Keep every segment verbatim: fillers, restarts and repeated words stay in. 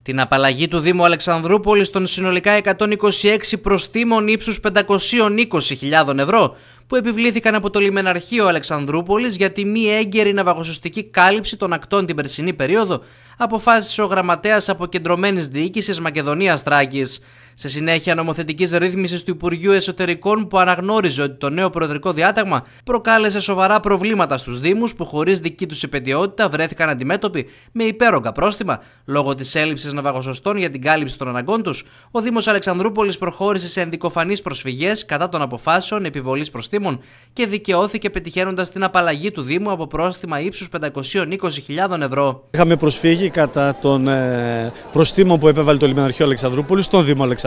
Την απαλλαγή του Δήμου Αλεξανδρούπολης των συνολικά εκατόν είκοσι έξι προστίμων ύψους πεντακόσιες είκοσι χιλιάδες ευρώ που επιβλήθηκαν από το Λιμεναρχείο Αλεξανδρούπολης για τη μη έγκαιρη ναυαγοσωστική κάλυψη των ακτών την περσινή περίοδο, αποφάσισε ο Γραμματέας Αποκεντρωμένης Διοίκησης Μακεδονίας Θράκης. Σε συνέχεια νομοθετικής ρύθμισης του Υπουργείου Εσωτερικών, που αναγνώριζε ότι το νέο προεδρικό διάταγμα προκάλεσε σοβαρά προβλήματα στους Δήμους που χωρίς δική τους υπετιότητα βρέθηκαν αντιμέτωποι με υπέρογκα πρόστιμα λόγω της έλλειψης ναυαγοσωστών για την κάλυψη των αναγκών τους, ο Δήμος Αλεξανδρούπολης προχώρησε σε ενδικοφανείς προσφυγές κατά των αποφάσεων επιβολής προστίμων και δικαιώθηκε πετυχαίνοντας την απαλλαγή του Δήμου από πρόστιμα ύψους πεντακόσιες είκοσι χιλιάδες ευρώ. Είχαμε προσφύγει κατά των ε, προστίμων που επέβαλε το Λιμεναρχείο Αλεξανδρούπολης στον Δήμο Αλεξανδρούπολης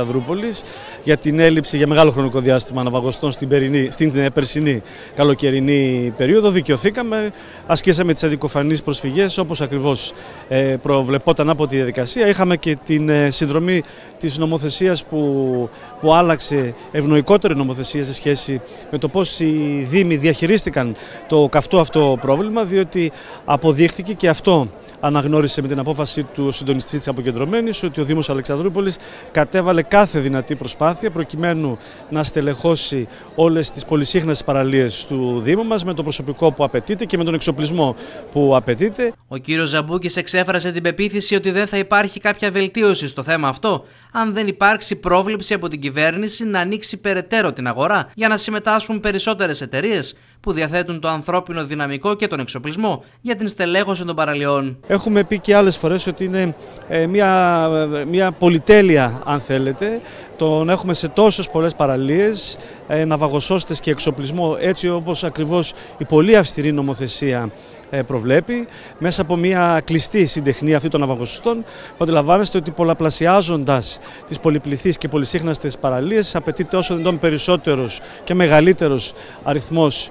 για την έλλειψη για μεγάλο χρονικό διάστημα ναυαγοστών στην, περινή, στην περσινή καλοκαιρινή περίοδο. Δικαιωθήκαμε, ασκήσαμε τις αδικοφανείς προσφυγές όπως ακριβώς ε, προβλεπόταν από τη διαδικασία. Είχαμε και την ε, συνδρομή της νομοθεσίας που, που άλλαξε, ευνοϊκότερη νομοθεσία σε σχέση με το πώς οι Δήμοι διαχειρίστηκαν το καυτό αυτό πρόβλημα, διότι αποδείχθηκε και αυτό αναγνώρισε με την απόφαση του συντονιστή της Αποκεντρωμένης ότι ο Δήμος Αλεξανδρούπολης κατέβαλε κάθε δυνατή προσπάθεια προκειμένου να στελεχώσει όλες τις πολυσύχνες παραλίες του Δήμου μας με το προσωπικό που απαιτείται και με τον εξοπλισμό που απαιτείται. Ο κύριος Ζαμπούκης εξέφρασε την πεποίθηση ότι δεν θα υπάρχει κάποια βελτίωση στο θέμα αυτό αν δεν υπάρξει πρόβλεψη από την κυβέρνηση να ανοίξει περαιτέρω την αγορά για να συμμετάσχουν περισσότερες εταιρείες που διαθέτουν το ανθρώπινο δυναμικό και τον εξοπλισμό για την στελέχωση των παραλιών. Έχουμε πει και άλλες φορές ότι είναι ε, μια, μια πολυτέλεια, αν θέλετε, το να έχουμε σε τόσες πολλές παραλίες ε, ναυαγοσώστες και εξοπλισμό, έτσι όπως ακριβώς η πολύ αυστηρή νομοθεσία ε, προβλέπει, μέσα από μια κλειστή συντεχνία αυτή των ναυαγοσωστών, που αντιλαμβάνεστε ότι πολλαπλασιάζοντας τις πολυπληθείς και πολυσύχναστες παραλίες απαιτείται όσο δυνατόν περισσότερος και μεγαλύτερος αριθμός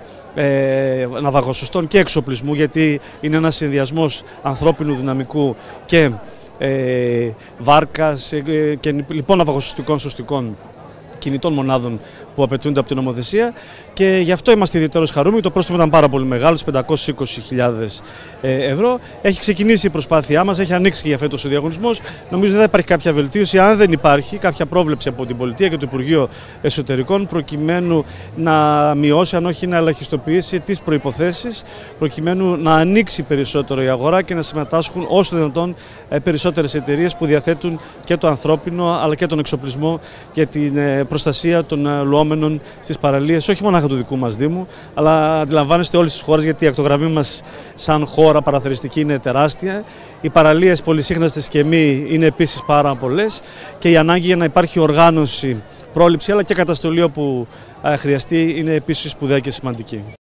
Ε, ναυαγοσωστών και εξοπλισμού, γιατί είναι ένας συνδυασμός ανθρώπινου δυναμικού και ε, βάρκας ε, και λοιπόν ναυαγοσωστικών σωστικών κινητών μονάδων που απαιτούνται από την νομοθεσία, και γι' αυτό είμαστε ιδιαίτερως χαρούμενοι. Το πρόστιμο ήταν πάρα πολύ μεγάλο, πεντακόσιες είκοσι χιλιάδες ευρώ. Έχει ξεκινήσει η προσπάθειά μας, έχει ανοίξει και για φέτος ο διαγωνισμός. Νομίζω δεν θα υπάρχει κάποια βελτίωση αν δεν υπάρχει κάποια πρόβλεψη από την Πολιτεία και το Υπουργείο Εσωτερικών προκειμένου να μειώσει, αν όχι να ελαχιστοποιήσει τις προϋποθέσεις, προκειμένου να ανοίξει περισσότερο η αγορά και να συμμετάσχουν όσο δυνατόν περισσότερες εταιρείες που διαθέτουν και το ανθρώπινο αλλά και τον εξοπλισμό για την προστασία των λουόμενων στις παραλίες, όχι μόνο του δικού μας Δήμου, αλλά αντιλαμβάνεστε όλες τις χώρες, γιατί η ακτογραμμή μας σαν χώρα παραθεριστική είναι τεράστια. Οι παραλίες πολυσύχναστες και μη είναι επίσης πάρα πολλές και η ανάγκη για να υπάρχει οργάνωση, πρόληψη αλλά και καταστολή όπου χρειαστεί είναι επίσης σπουδαία και σημαντική.